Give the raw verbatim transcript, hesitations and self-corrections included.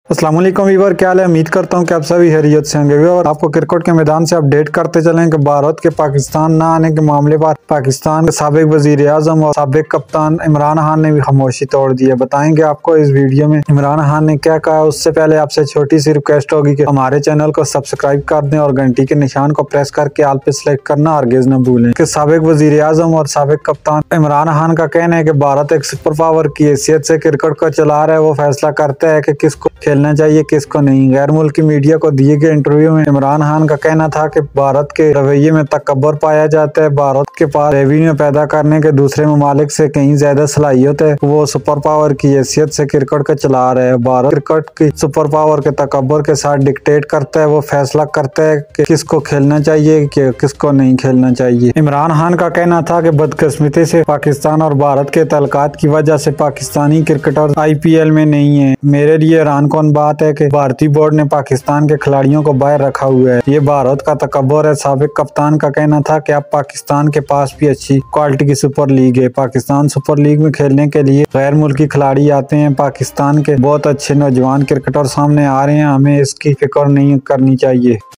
अस्सलाम वालेकुम वीवर, क्या हाल है। उम्मीद करता हूं कि आप सभी खैरियत से होंगे। और आपको क्रिकेट के मैदान से अपडेट करते चलें कि भारत के पाकिस्तान न आने के मामले पर पाकिस्तान के साबिक वजीर आजम और साबिक कप्तान इमरान खान ने भी खामोशी तोड़ दी है। बताएंगे आपको इस वीडियो में इमरान खान ने क्या कहा। उससे पहले आपसे छोटी सी रिक्वेस्ट होगी कि हमारे चैनल को सब्सक्राइब कर दें और घंटी के निशान को प्रेस करके आल पे सिलेक्ट करना हरगिज न भूलें। कि साबिक वजीर आजम और साबिक कप्तान इमरान खान का कहना है कि भारत एक सुपर पावर की हैसियत से क्रिकेट को चला रहा है। वो फैसला करता है कि किसको खेलना चाहिए किसको नहीं। गैर मुल्की मीडिया को दिए गए इंटरव्यू में इमरान खान का कहना था कि भारत के रवैये में तकब्बर पाया जाता है। भारत के पास रेवेन्यू पैदा करने के दूसरे ममालिक से कहीं ज्यादा सलाहियत है। वो सुपर पावर की हैसियत से क्रिकेट को चला रहे हैं। भारत क्रिकेट की सुपर पावर के तकब्बर के साथ डिक्टेट करता है। वो फैसला करता है कि किसको खेलना चाहिए कि किसको नहीं खेलना चाहिए। इमरान खान का कहना था कि बदकिस्मती से पाकिस्तान और भारत के तल्कात की वजह से Pakistani cricketer I P L में नहीं है। मेरे लिए हैरान कौन बात है कि भारतीय बोर्ड ने पाकिस्तान के खिलाड़ियों को बाहर रखा हुआ है। ये भारत का तकब्बुर है। साबिक कप्तान का कहना था कि अब पाकिस्तान के पास भी अच्छी क्वालिटी की सुपर लीग है। पाकिस्तान सुपर लीग में खेलने के लिए गैर मुल्की खिलाड़ी आते हैं। पाकिस्तान के बहुत अच्छे नौजवान क्रिकेटर सामने आ रहे हैं। हमें इसकी फिक्र नहीं करनी चाहिए।